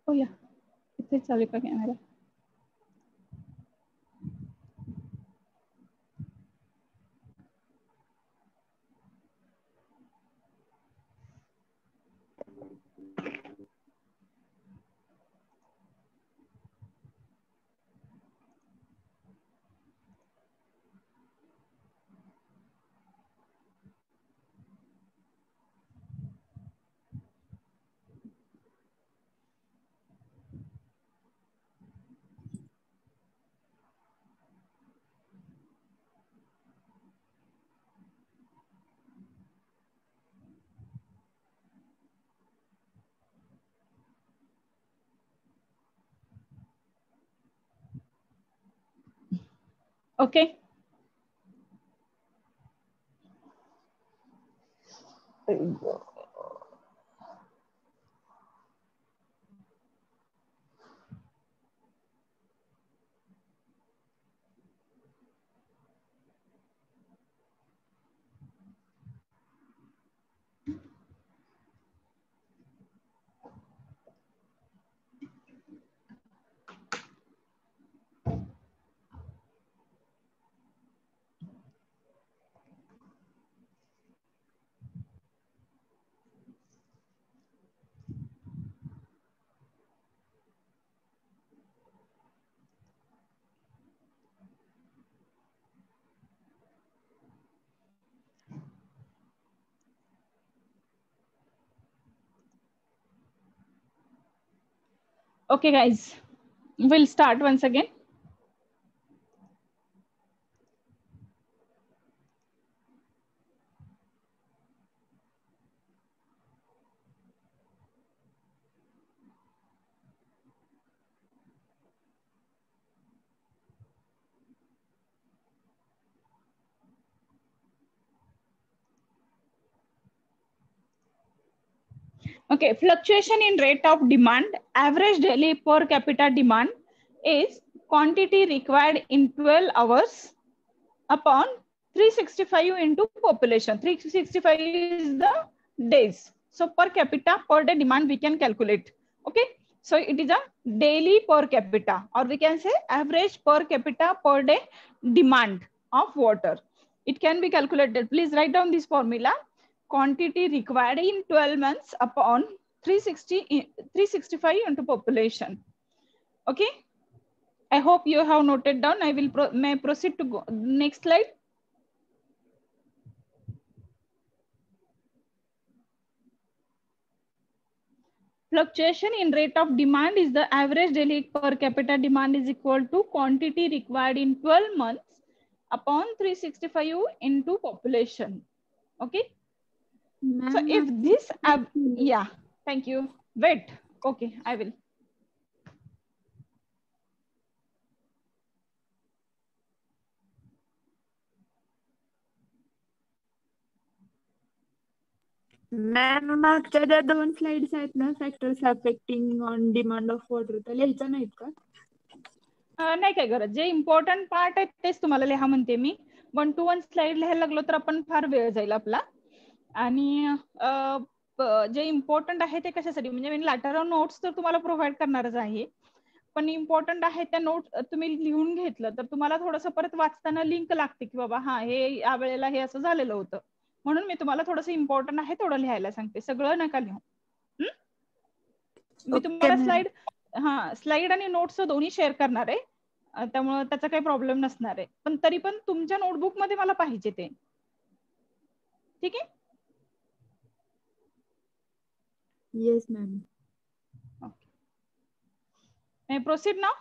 ओ या इथे चालू का camera? Okay. Okay, guys, we'll start once again. Okay, fluctuation in rate of demand, average daily per capita demand is quantity required in 12 hours upon 365 into population. 365 is the days. So per capita per day demand we can calculate. Okay. So it is a daily per capita, or we can say average per capita per day demand of water. It can be calculated. Please write down this formula. Quantity required in 12 months upon 365 into population. Okay. I hope you have noted down. I will may proceed to go next slide. Fluctuation in rate of demand is the average daily per capita demand is equal to quantity required in 12 months upon 365 into population. Okay. So if this, yeah, thank you. Wait. Okay, I will. Ma'am मागच्या ज्या 2 slides आहेत ना, factors affecting on demand of water, तर लिहायचं नाहीत का? नाही काय गरज. जे इम्पॉर्टंट पार्ट आहे तेच तुम्हाला लिहा म्हणते मी. 1 to 1 स्लाइड लिहायला लागलो तर आपण फार वेळ जाईल आपला. आणि जे इम्पॉर्टंट आहे ते कशासाठी, म्हणजे मी लॅटरल नोट्स तर तुम्हाला प्रोव्हाइड करणारच आहे, पण इम्पॉर्टंट आहे त्या नोट तुम्ही लिहून घेतलं तर तुम्हाला थोडंसं परत वाचताना लिंक लागते की बाबा हा हे या वेळेला हे असं झालेलं होतं, म्हणून मी तुम्हाला थोडंसं इम्पॉर्टंट आहे तेवढं लिहायला सांगते, सगळं नका लिहू. मी तुम्हाला स्लाइड आणि नोट्स दोन्ही शेअर करणार आहे, त्यामुळे त्याचा काही प्रॉब्लेम नसणार आहे, पण तरी पण तुमच्या नोटबुक मध्ये मला पाहिजे ते. ठीक आहे. Yes ma'am. Okay. May I proceed now?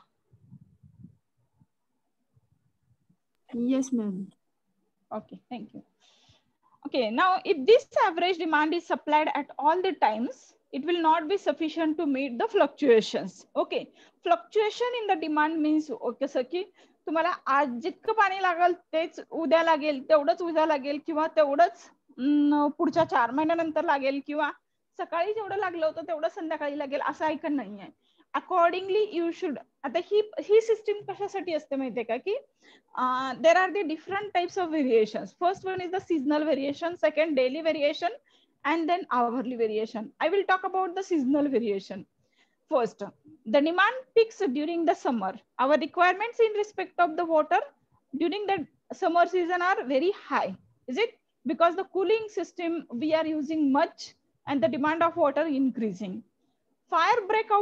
Yes, ma'am. Okay, thank you. Okay, now if this average demand is supplied at all the times, it will not be sufficient to meet the fluctuations. Okay, fluctuation in the demand means कसं की तुम्हाला आज जितकं पाणी लागेल तेच उद्या लागेल, तेवढंच उद्या लागेल, किंवा तेवढंच पुढच्या 4 महिन्यानंतर लागेल, किंवा सकाळी जेवढं लागलं होतं तेवढं संध्याकाळी लागेल, असं ऐकन नाहीये. Accordingly you should. आता ही सिस्टीम कशासाठी असते माहितीये का, की there are the different types of variations. First one is the seasonal variation, second daily variation, and then hourly variation. I will talk about the seasonal variation. First, the demand peaks during the summer. Our requirements in respect of the water during the summer season are very high. Is it? Because the cooling system we are using much and the demand of water increasing. Fire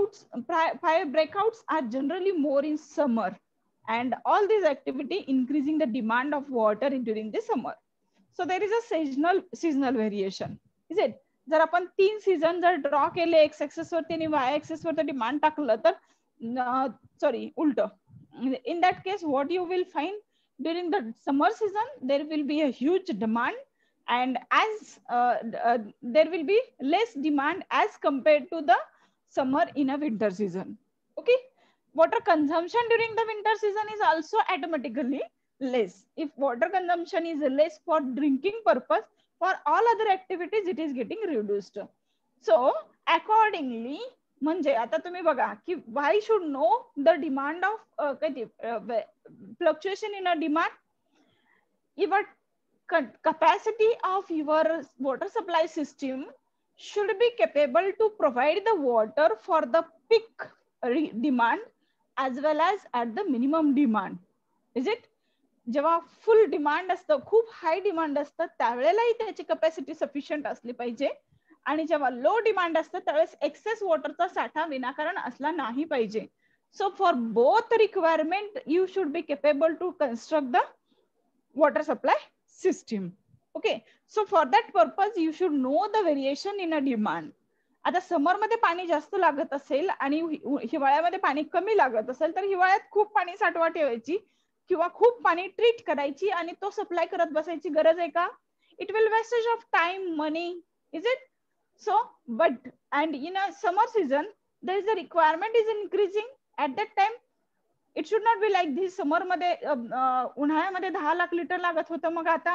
breakouts are generally more in summer, and all these activity increasing the demand of water during the summer. So there is a seasonal variation. Is it? जर आपण 3 season जर draw केले x access वरती आणि वाय access वरती demand टाकलं तर sorry उलट. In that case, what you will find during the summer season, there will be a huge demand, and as there will be less demand as compared to the summer in a winter season. Okay, water consumption during the winter season is also automatically less. If water consumption is less for drinking purpose, for all other activities it is getting reduced. So accordingly, म्हणजे आता तुम्ही बघा की why should know the demand of fluctuation in a demand. Your capacity of your water supply system should be capable to provide the water for the peak demand as well as at the minimum demand. Is it? जेव्हा full demand असतं, खूप हाय demand असतं, त्यावेळेलाही त्याची capacity sufficient असली पाहिजे, आणि जेव्हा लो demand असतं त्यावेळेस एक्सेस वॉटरचा साठा विनाकारण असला नाही पाहिजे. So for both requirement you should be capable to construct the water supply system. Okay, so for that purpose you should know the variation in a demand. आता समरमध्ये पाणी जास्त लागत असेल आणि हिवाळ्यामध्ये पाणी कमी लागत असेल तर हिवाळ्यात खूप पाणी साठवा ठेवायची किंवा खूप पाणी ट्रीट करायची आणि तो सप्लाय करत बसायची गरज आहे का? It will wastage of time, money. Is it? So but and in a summer season there is a requirement is increasing at that time. It should not be like this. समरमध्ये उन्हाळ्यामध्ये 10 lakh litre लागत होतं, मग आता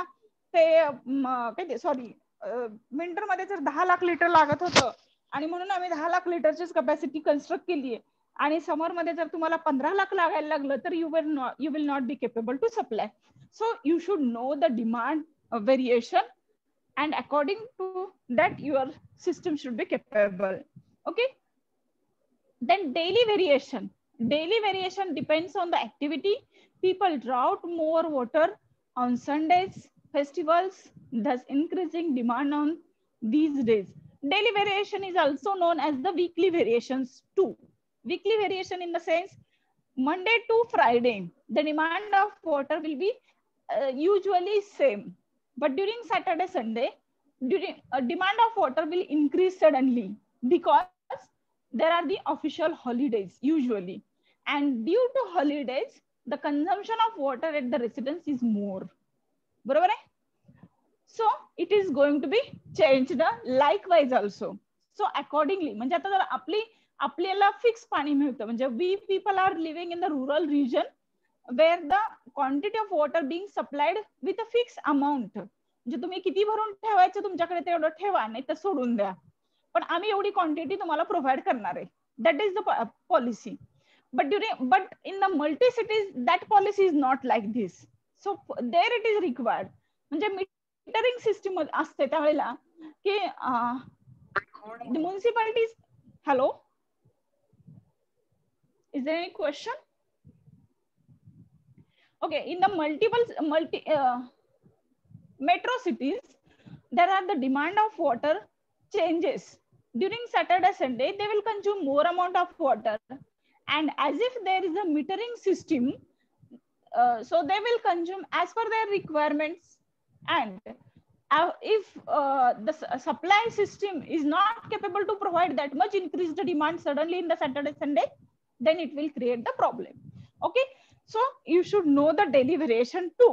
ते sorry विंटरमध्ये जर 10 lakh litre लागत होतं आणि म्हणून आम्ही 10 लाख लिटरचीच कॅपॅसिटी कन्स्ट्रक्ट केली आहे, आणि समर मध्ये जर तुम्हाला 15 लाख लागायला लागलं तर you will not be capable to supply. So you should know the demand variation and according to that your system should be capable. Okay, then daily variation depends on the activity. People draw out more water on Sundays, festivals, thus increasing demand on these days. Daily variation is also known as the weekly variations too. Weekly variation in the sense Monday to Friday the demand of water will be usually same, but during Saturday, Sunday, demand of water will increase suddenly because there are the official holidays usually, and due to holidays, the consumption of water at the residence is more. बरोबर आहे? So it is going to be changed likewise also. So accordingly, म्हणजे आता जर आपल्याला fix पाणी मिळतं, म्हणजे we people are living in the rural region where the quantity of water being supplied with a fixed amount. म्हणजे तुम्ही किती भरून ठेवायचं तुमच्याकडे तेवढं ठेवा, नाही तर सोडून द्या, पण आम्ही एवढी क्वांटिटी तुम्हाला प्रोव्हाइड करणार आहे. That is the policy. But in the multi cities that policy is not like this. So there it is required. म्हणजे मीटरिंग सिस्टीम असते त्यावेळेला की municipalities. Hello, is there any question? Okay, in the metro cities, there are the demand of water changes. During Saturday, Sunday, they will consume more amount of water, and as if there is a metering system, so they will consume as per their requirements. And if the supply system is not capable to provide that much increased demand suddenly in the Saturday, Sunday, then it will create the problem. Okay. So you should know the daily variation too.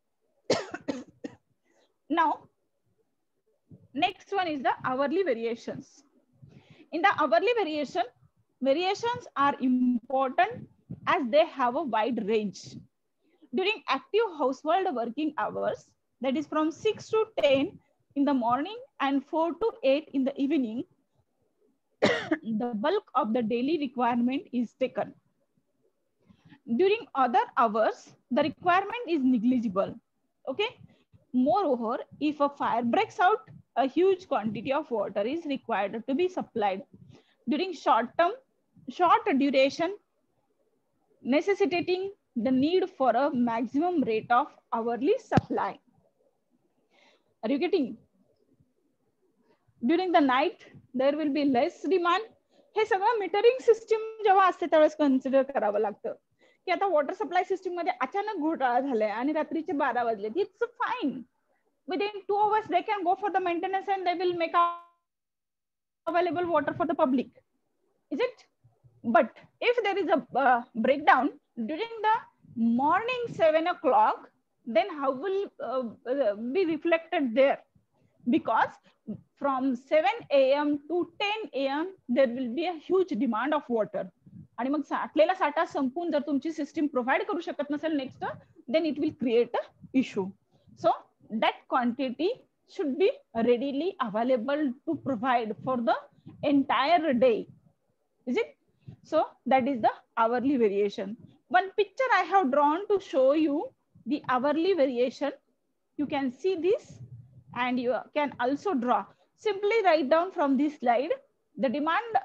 Now, next one is the hourly variations. In the hourly variations are important as they have a wide range. During active household working hours, that is from 6 to 10 in the morning and 4 to 8 in the evening, the bulk of the daily requirement is taken. During other hours, the requirement is negligible. Okay. Moreover, if a fire breaks out, a huge quantity of water is required to be supplied. During short term, short duration necessitating the need for a maximum rate of hourly supply. Are you getting? During the night, there will be less demand. हे सगळं metering system जेव्हा असते त्यावेळेस consider करावं लागतं की आता water supply system मध्ये अचानक घोटाळा झालाय आणि रात्रीचे 12 वाजले. It's fine. Within 2 hours, they can go for the maintenance and they will make available water for the public. Is it? But if there is a breakdown during the morning 7 o'clock, then how will be reflected there? Because from 7 a.m. to 10 a.m. there will be a huge demand of water. आणि मग साठलेला साठा संपून जर तुमची system provide करू शकत नसेल next, then it will create a issue. So that quantity should be readily available to provide for the entire day. Is it? So that is the hourly variation. One picture I have drawn to show you the hourly variation. You can see this and you can also draw. Simply write down from this slide the demand,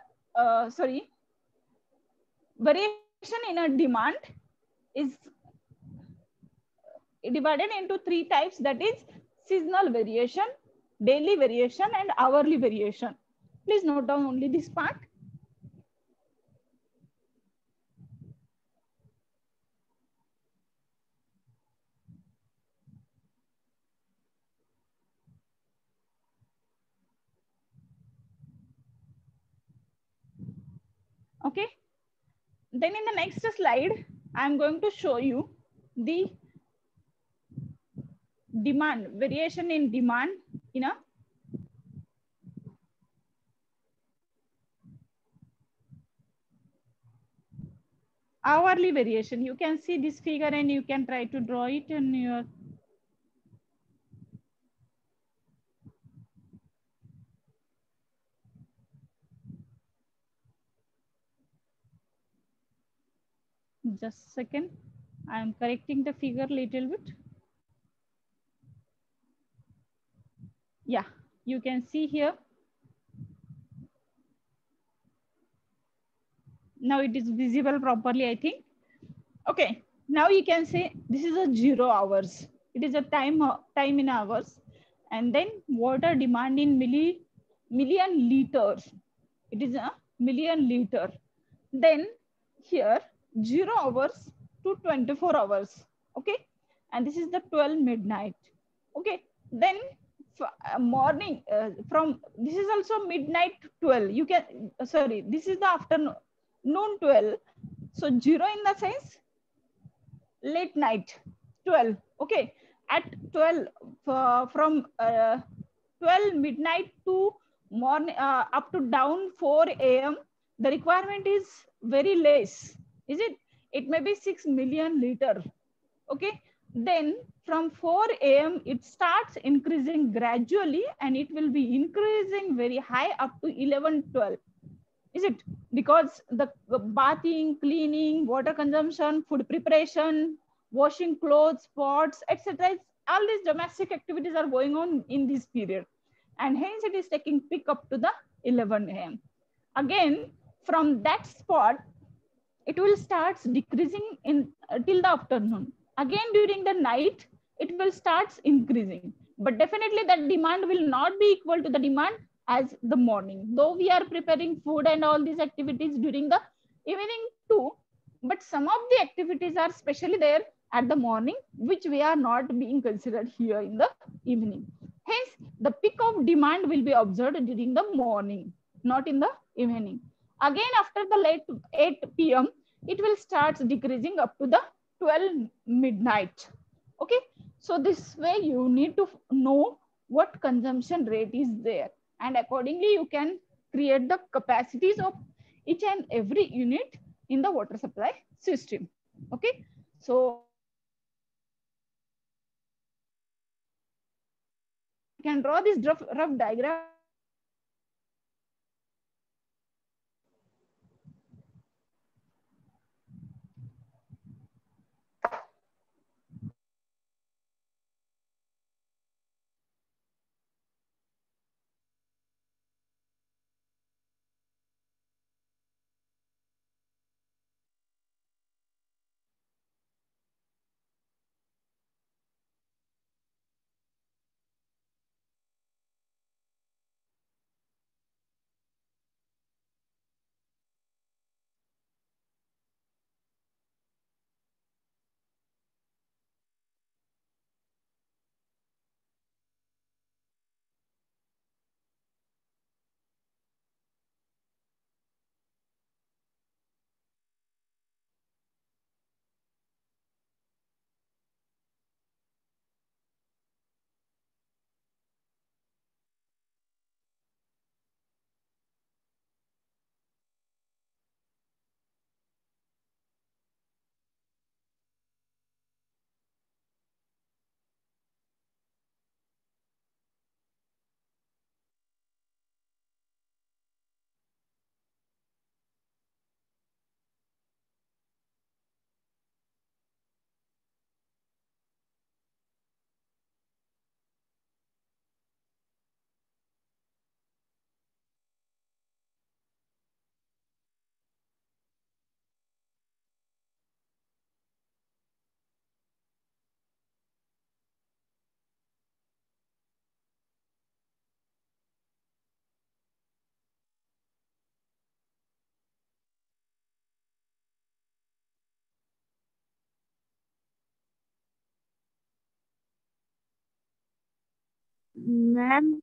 variation in a demand is divided into 3 types, that is seasonal variation, daily variation and hourly variation. Please note down only this part. Okay. Then in the next slide, I am going to show you the demand, variation in demand in a hourly variation. You can see this figure and you can try to draw it in your just a second. I am correcting the figure little bit. Yeah, you can see here. Now it is visible properly, I think. Okay, now you can say this is a 0 hours. It is a time in hours. And then water demand in million liters. It is a million liter. Then here 0 hours to 24 hours. Okay, and this is the 12 midnight. Okay, then morning from this is also midnight 12. You can sorry, this is the afternoon noon 12. So 0 in the sense late night 12. Okay, at 12 from 12 midnight to morning up to down 4 a.m. the requirement is very less. Is it? It may be 6 million liter. Okay, then from 4 a.m. it starts increasing gradually and it will be increasing very high up to 11 12. Is it? Because the bathing, cleaning, water consumption, food preparation, washing clothes, pots, etc. All these domestic activities are going on in this period. And hence it is taking peak up to the 11 a.m. Again, from that spot, it will start decreasing in till the afternoon. Again, during the night, it will start increasing. But definitely that demand will not be equal to the demand as the morning. Though we are preparing food and all these activities during the evening too, but some of the activities are specially there at the morning, which we are not being considered here in the evening. Hence, the peak of demand will be observed during the morning, not in the evening. Again, after the late 8 p.m., it will start decreasing up to the 12 midnight. Okay, so this way you need to know what consumption rate is there, and accordingly you can create the capacities of each and every unit in the water supply system. Okay, so you can draw this rough diagram. Ma'am,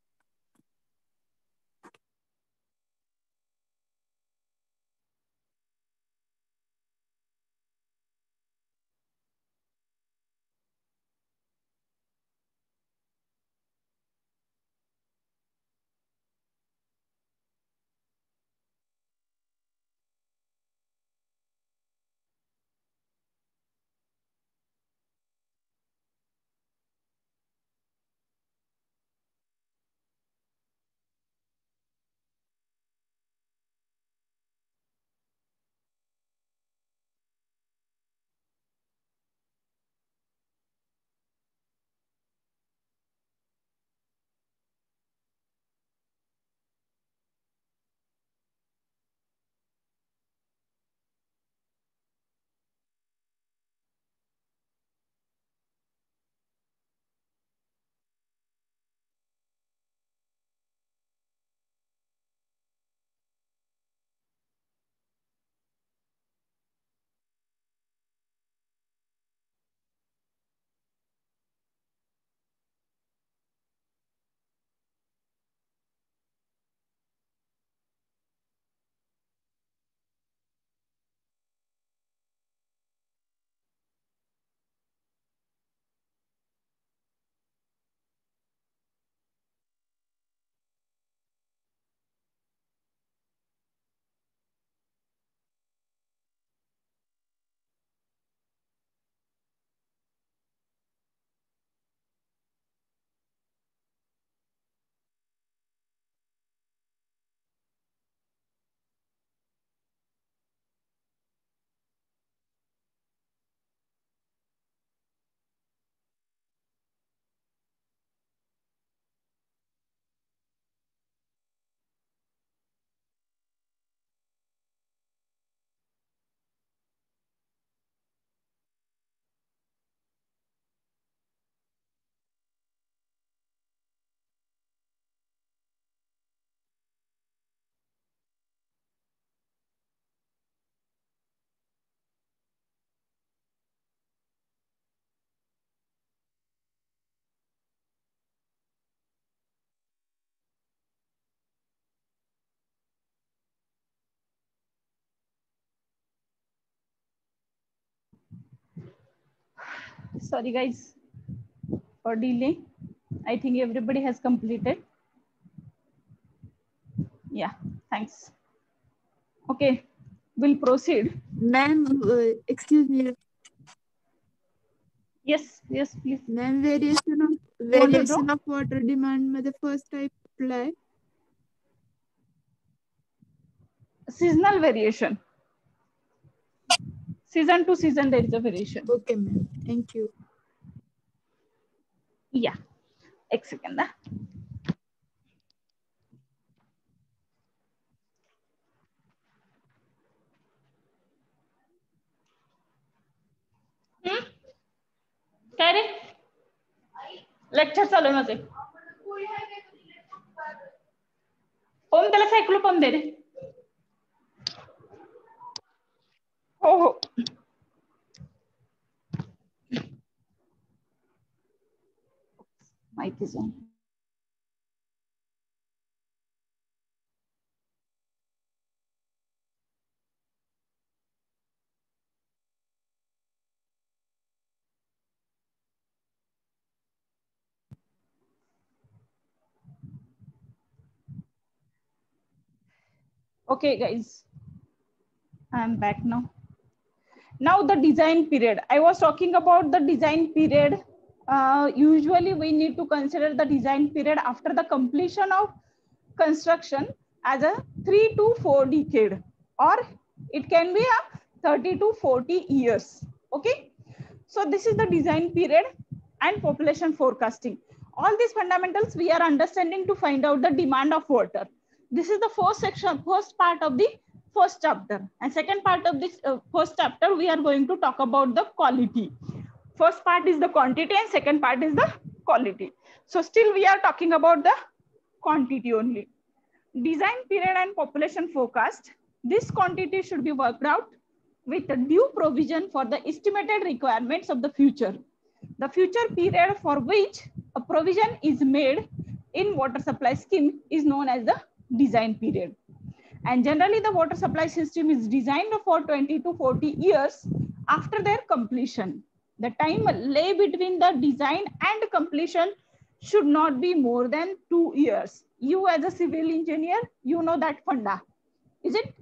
Sorry guys for delay. I think everybody has completed. Yeah, thanks. Okay, we'll proceed. ma'am, excuse me. Yes, yes, please. Ma'am, You want to draw? variation of water demand मध्ये first type apply. Seasonal variation. Season to season, there is a variation. Okay, ma'am. Thank you. Yeah, एक second. काय रे lecture चालू आहे माझे ओम त्याला सायक्लोपम दे रे हो हो माहितीच आहे Okay guys, I am back now. Now the design period. I was talking about the design period. Usually we need to consider the design period after the completion of construction as a 3 to 4 decade, or it can be a 30 to 40 years. Okay, so this is the design period and population forecasting. All these fundamentals we are understanding to find out the demand of water. This is the first section, first part of the first chapter, and second part of this first chapter we are going to talk about the quality. First part is the quantity and second part is the quality. So still we are talking about the quantity only. Design period and population forecast. This quantity should be worked out with a due provision for the estimated requirements of the future. The future period for which a provision is made in water supply scheme is known as the design period. And generally the water supply system is designed for 20 to 40 years after their completion. The time lay between the design and completion should not be more than 2 years. You as a civil engineer, you know that funda, is it?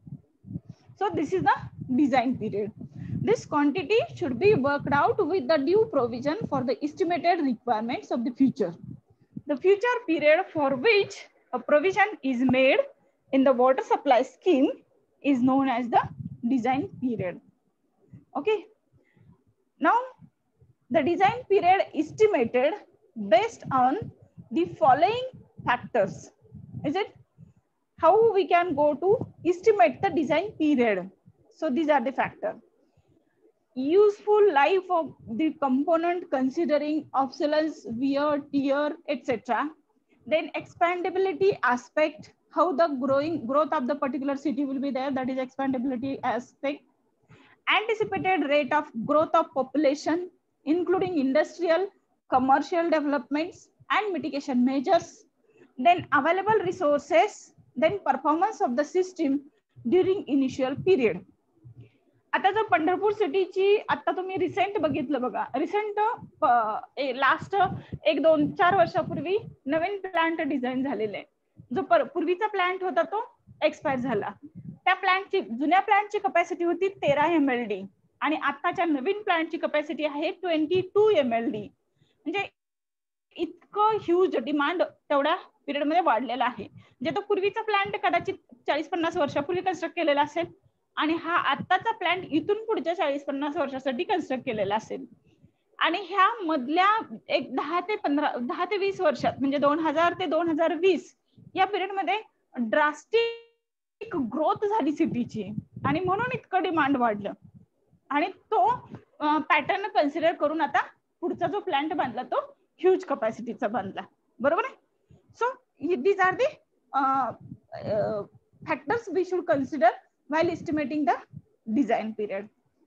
So this is the design period. This quantity should be worked out with the due provision for the estimated requirements of the future. The future period for which a provision is made in the water supply scheme is known as the design period. Okay. Now, the design period estimated based on the following factors. Is it? How we can go to estimate the design period? So these are the factors. Useful life of the component considering obsolescence, wear, tear, etc. Then expandability aspect, how the growth of the particular city will be there, that is expandability aspect. Anticipated rate of growth of population, including industrial, commercial developments and mitigation measures. Then available resources, then performance of the system during initial period. आता जर पंढरपूर सिटीची आता तुम्ही recent बघितलं बघा, recent last 1-2-4 वर्षापूर्वी नवीन plant design झालेले. जो पूर्वीचा प्लांट होता तो एक्सपायर झाला. त्या प्लांटची जुन्या प्लांटची कॅपॅसिटी होती 13 MLD आणि आताच्या नवीन प्लांटची कॅपॅसिटी आहे 22 MLD. म्हणजे इतकं ह्यूज डिमांड तेवढ्या पिरियड मध्ये वाढलेला आहे. जे तो पूर्वीचा प्लांट कदाचित 40-50 वर्षापूर्वी कन्स्ट्रक्ट केलेला असेल आणि हा आत्ताचा प्लांट इथून पुढच्या 40-50 वर्षासाठी कन्स्ट्रक्ट केलेला असेल. आणि ह्या मधल्या एक 10 ते 20 वर्षात म्हणजे 2000 ते 2020 या पिरियड मध्ये ड्रास्टिक ग्रोथ झाली सिटीची आणि म्हणून इतकं डिमांड वाढलं. आणि तो पॅटर्न कन्सिडर करून आता पुढचा जो प्लांट बांधला तो ह्यूज कॅपॅसिटीचा बांधला. बरोबर आहे. So these are the factors we should consider while estimating the design period.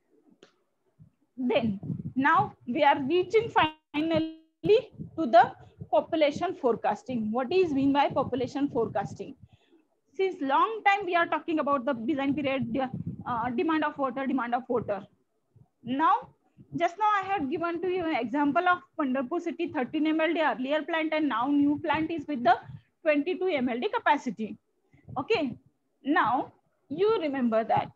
Then now we are reaching finally to the population forecasting. What is mean by population forecasting? Since long time we are talking about the design period, demand of water. Now just now I had given to you an example of Pandharpur city 13 MLD earlier plant and now new plant is with the 22 MLD capacity. Okay. Now you remember that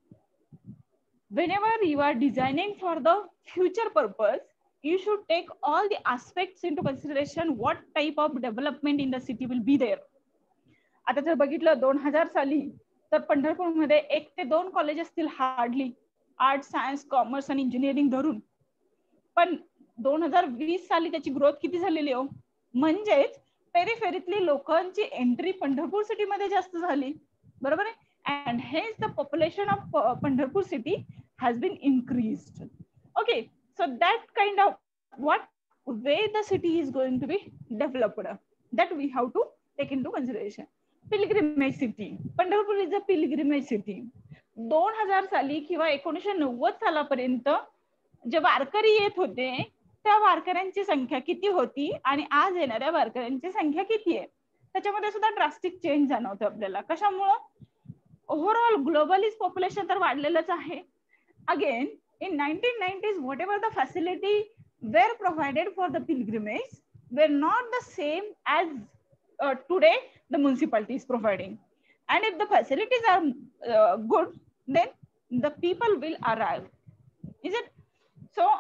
whenever you are designing for the future purpose, you should take all the aspects into consideration. What type of development in the city will be there. आता जर बघितलं 2000 साली तर पंढरपूर मध्ये 1 ते 2 college असतील hardly, art, science, commerce आणि engineering धरून. पण 2020 साली त्याची ग्रोथ किती झालेली हो, म्हणजेच पेरिफेरीतली लोकांची एंट्री पंढरपूर सिटी मध्ये जास्त झाली. बरोबर आहे. And hence the population of Pandharpur city has been increased. Okay, so that kind of what way the city is going to be developed, that we have to take into consideration. Pilgrimage city, Pandharpur is a pilgrimage city. 2000 साली किंवा 1990 सालापर्यंत जे वारकरी येत होते त्या वारकऱ्यांची संख्या किती होती आणि आज येणाऱ्या वारकऱ्यांची संख्या किती आहे त्याच्यामध्ये सुद्धा ड्रास्टिक चेंज जाणवतो आपल्याला. कशामुळे? ओव्हरऑल ग्लोबली पॉप्युलेशन तर वाढलेलंच आहे. Again in 1990s whatever the facility were provided for the pilgrimage were not the same as today the municipality is providing. And if the facilities are good, then the people will arrive. Is it? So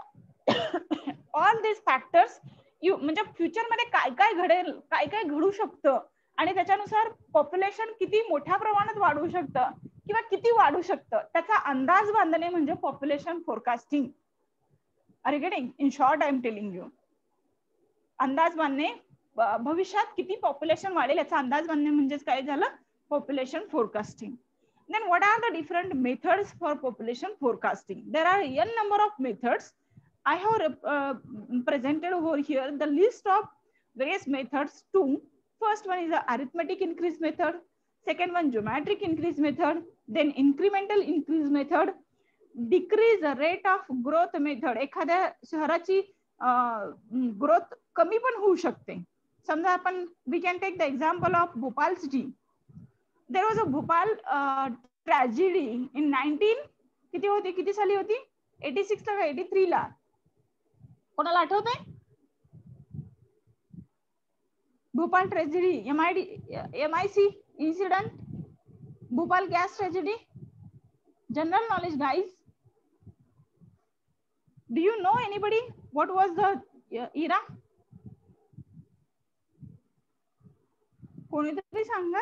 all these factors you म्हणजे future मध्ये काय काय घडेल, काय काय घडू शकतं आणि त्याच्यानुसार पॉप्युलेशन किती मोठ्या प्रमाणात वाढू शकतं किंवा किती वाढू शकतं त्याचा अंदाज बांधणे म्हणजे population forecasting. Are you getting? In short I am telling you. अंदाज बांधणे, भविष्यात किती पॉप्युलेशन वाढेल याचा अंदाज बांधणे म्हणजेच काय झालं? Population forecasting. Then what are the different methods for population forecasting? There are n number of methods. I have presented over here the list of various methods too. First one is the arithmetic increase method. Second one, geometric increase method. Then incremental increase method. Decrease rate of growth method, एखाद्या शहराची growth कमी पण होऊ शकते. समजा आपण we can take the example of Bhopal city. There was a Bhopal tragedy in 19 किती होती, किती साली होती, 86 ला का 83 ला, कोणाला आठवत आहे? Bhopal tragedy, MIC incident, Bhopal gas tragedy. General knowledge, guys. Do you know anybody what was the era? कोणीतरी सांगा.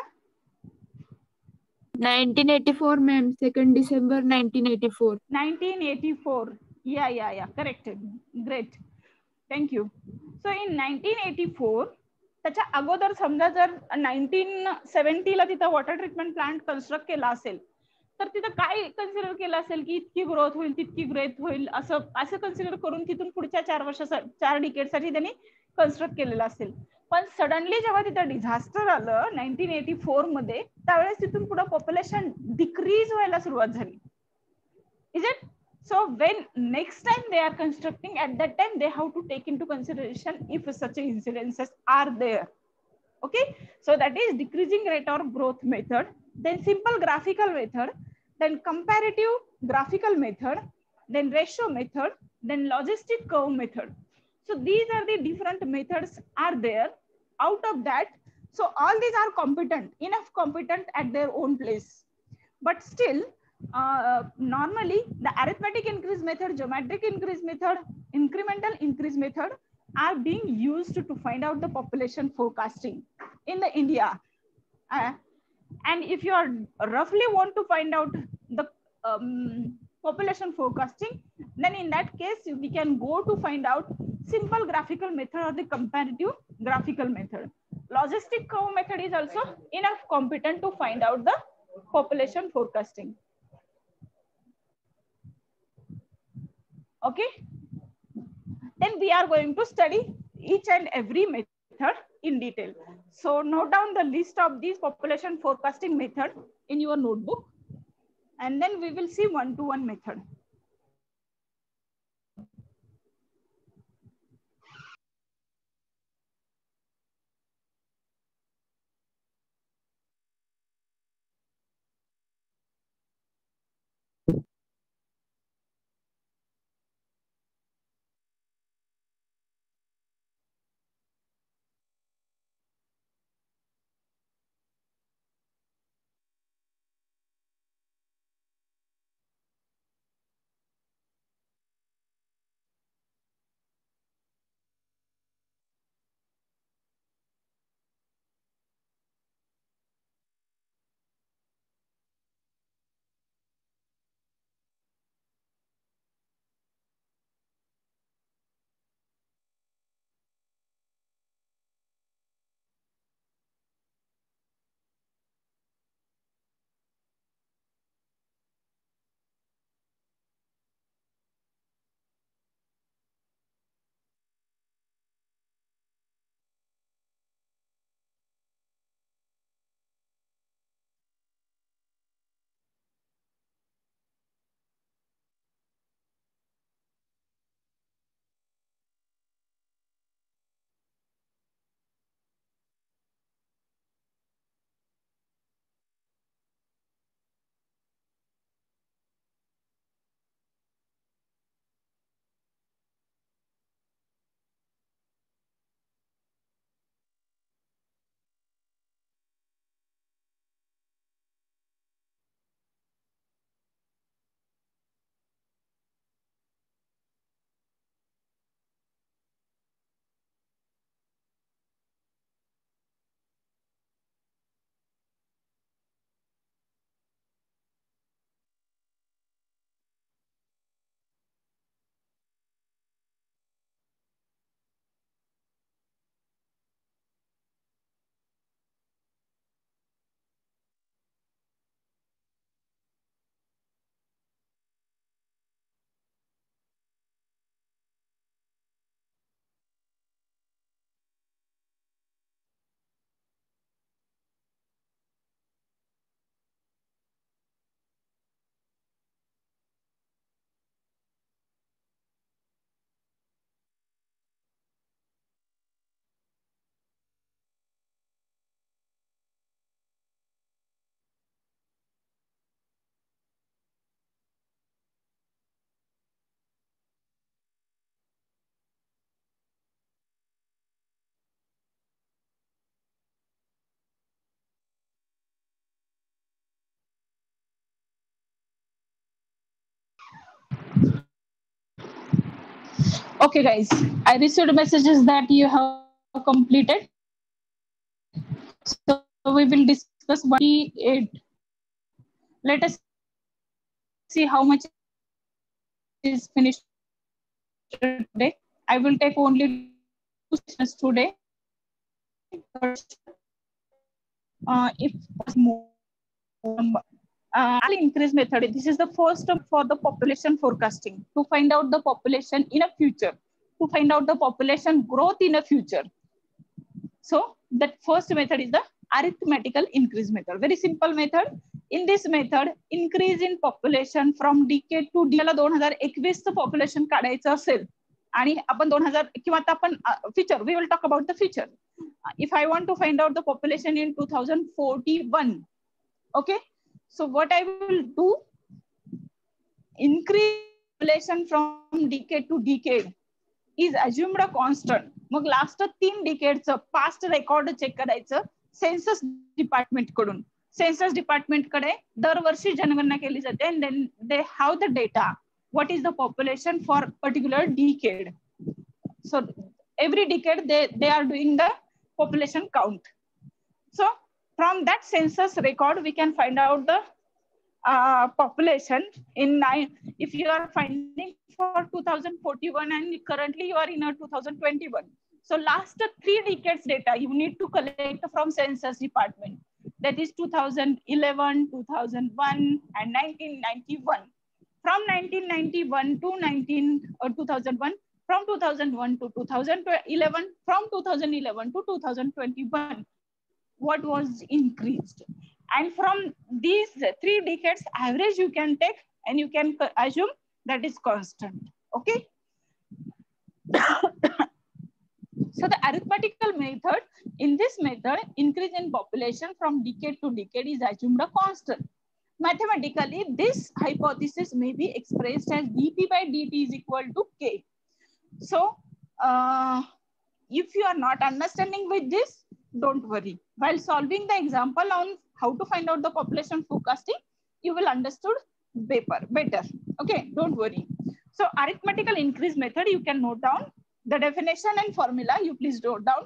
1984 ma'am, 2nd December 1984. 1984. Yeah, correct. Great. Thank you. So in 1984, त्याच्या अगोदर समजा जर 1970 ला तिथं वॉटर ट्रीटमेंट प्लांट कन्स्ट्रक्ट केला असेल, तर तिथं काय कन्सिडर केलं असेल की इतकी ग्रोथ होईल, तितकी ग्रोथ होईल, असं कन्सिडर करून तिथून पुढच्या 4 डिकेडसाठी त्यांनी कन्स्ट्रक्ट केलेलं असेल. पण सडनली जेव्हा तिथं डिझास्टर आलं 1984 मध्ये, त्यावेळेस तिथून पुढे पॉप्युलेशन डिक्रीज व्हायला सुरुवात झाली. Is it? So when next time they are constructing, at that time they have to take into consideration if such incidences are there. Okay, so that is decreasing rate or growth method, then simple graphical method, then comparative graphical method, then ratio method, then logistic curve method. So these are the different methods are there. Out of that, so all these are competent, enough competent at their own place, but still normally the arithmetic increase method, geometric increase method, incremental increase method are being used to find out the population forecasting in the India. And if you are roughly want to find out the population forecasting, then in that case we can go to find out simple graphical method or the comparative graphical method. Logistic curve method is also enough competent to find out the population forecasting. Okay, then we are going to study each and every method in detail. So note down the list of these population forecasting method in your notebook, and then we will see one-to-one method. Okay, guys, I received messages that you have completed. So we will discuss 128. Let us see how much is finished today. I will take only 2 sessions today. If you are finding for 2040 more. Increase method. This is the first for the population forecasting to find out the population in a future, to find out the population growth in a future. So that first method is the arithmetical increase method. Very simple method. In this method, increase in population from decade to decade. 2021 चं population काढायचं असेल आणि आपण 2000 किंवा आता आपण future, we will talk about the future. If I want to find out the population in 2041, okay, so what I will do, increase population from decade to decade is assumed a constant. मग last 3 डिकेडचं past record check करायचं census department कडून. Census department कडे दरवर्षी जनगणना केली जाते and then they have the data what is the population for particular decade. So every decade they are doing the population count. So from that census record we can find out the population in if you are finding for 2041 and currently you are in a 2021. So last 3 decades data you need to collect from census department. That is 2011, 2001 and 1991. From 1991 to 2001, from 2001 to 2011, from 2011 to 2021, what was increased. And from these 3 decades average you can take and you can assume that is constant. Okay. So the arithmetical method, in this method, increase in population from decade to decade is assumed a constant. Mathematically, this hypothesis may be expressed as dp by dt is equal to k. So if you are not understanding with this, don't worry. While solving the example on how to find out the population forecasting, you will understood better. Okay, don't worry. So arithmetical increase method, you can note down the definition and formula. You please note down.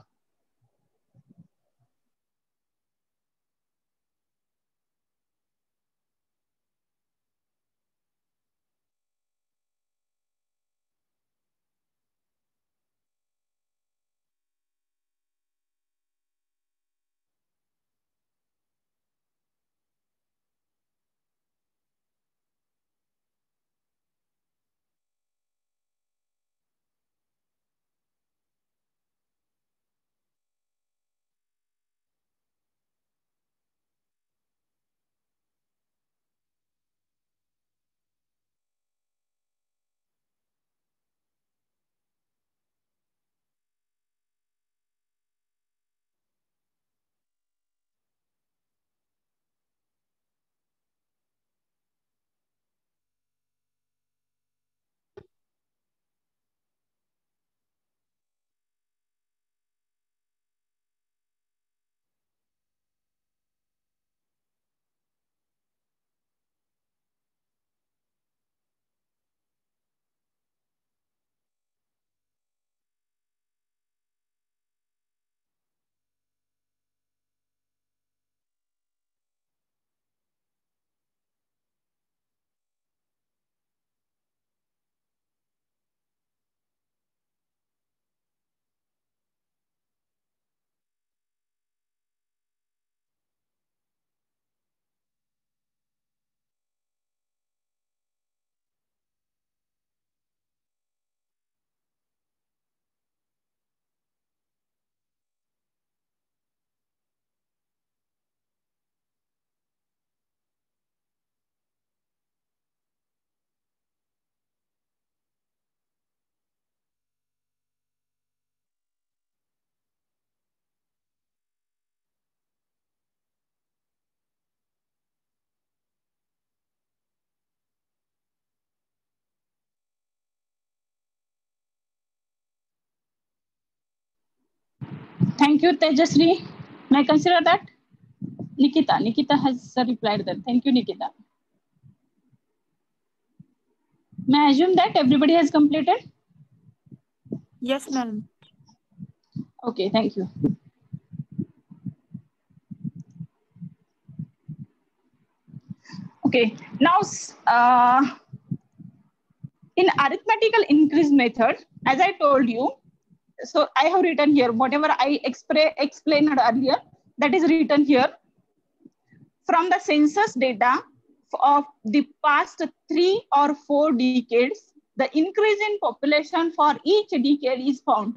Thank you, Tejasri. May I consider that? Nikita has replied that. Thank you, Nikita. May I assume that everybody has completed? Yes, ma'am. Okay, thank you. Okay, now in arithmetical increase method, as I told you, so I have written here, whatever I explained earlier, that is written here. From the census data of the past 3 or 4 decades, the increase in population for each decade is found.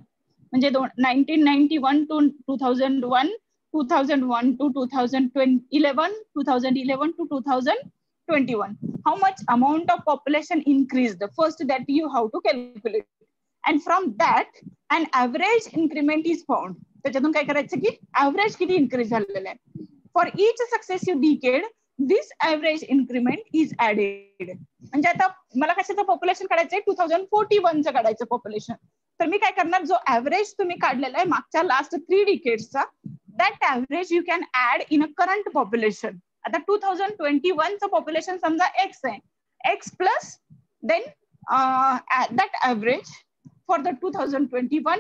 1991 to 2001, 2001 to 2011, 2011 to 2021. How much amount of population increased? First, that you have to calculate. And from that, an average increment is found. त्याच्यातून काय करायचं की average किती increase झालेलं आहे. For each successive decade, this average increment is added. म्हणजे आता मला कशाचं पॉप्युलेशन काढायचंय 2041 चं काढायचं पॉप्युलेशन. तर मी काय करणार, जो ऍव्हरेज तुम्ही काढलेला आहे मागच्या लास्ट 3 डिकेड्सचा, that average you can add in a current population. आता 2021 चं पॉप्युलेशन समजा एक्स आहे, X plus then that average for the 2021,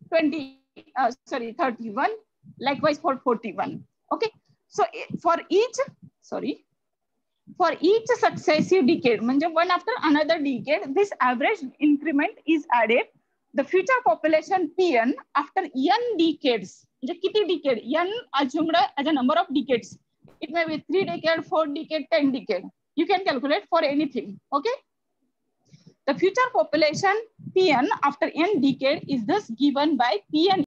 31, likewise for 41. Okay, so for each successive decade, म्हणजे one after another decade, this average increment is added. The future population Pn after n decades, म्हणजे किती decade, n assumed as a number of decades. It may be 3 decade, 4 decade, 10 decade. You can calculate for anything. Okay. The future population Pn after n decade is thus given by Pn